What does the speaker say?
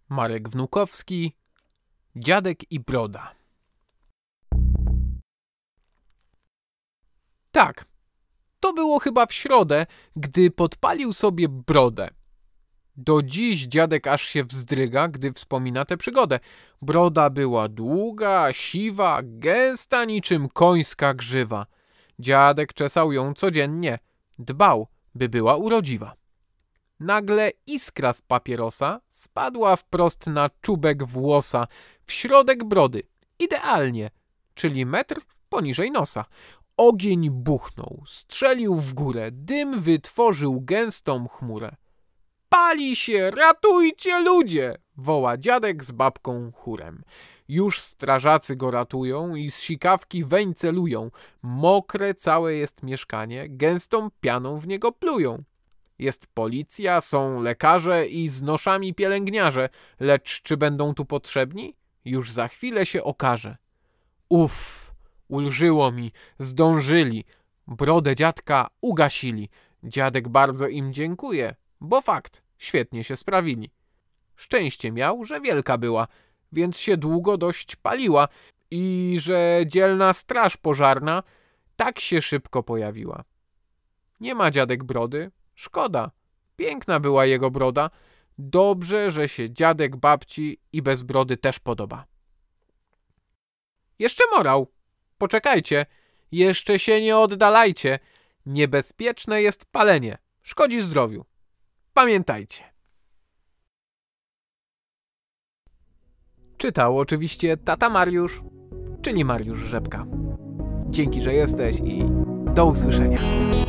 Marek Wnukowski, Dziadek i broda. Tak, to było chyba w środę, gdy podpalił sobie brodę. Do dziś dziadek aż się wzdryga, gdy wspomina tę przygodę. Broda była długa, siwa, gęsta niczym końska grzywa. Dziadek czesał ją codziennie, dbał, by była urodziwa. Nagle iskra z papierosa spadła wprost na czubek włosa, w środek brody, idealnie, czyli metr poniżej nosa. Ogień buchnął, strzelił w górę, dym wytworzył gęstą chmurę. Pali się, ratujcie ludzie! Woła dziadek z babką chórem. Już strażacy go ratują i z sikawki weń celują. Mokre całe jest mieszkanie, gęstą pianą w niego plują. Jest policja, są lekarze i z noszami pielęgniarze, lecz czy będą tu potrzebni? Już za chwilę się okaże. Uff, ulżyło mi, zdążyli, brodę dziadka ugasili. Dziadek bardzo im dziękuje, bo fakt, świetnie się sprawili. Szczęście miał, że wielka była, więc się długo dość paliła i że dzielna straż pożarna tak się szybko pojawiła. Nie ma dziadek brody, szkoda, piękna była jego broda, dobrze, że się dziadek babci i bez brody też podoba. Jeszcze morał, poczekajcie, jeszcze się nie oddalajcie, niebezpieczne jest palenie, szkodzi zdrowiu. Pamiętajcie. Czytał oczywiście tata Mariusz, czyli Mariusz Rzepka. Dzięki, że jesteś i do usłyszenia.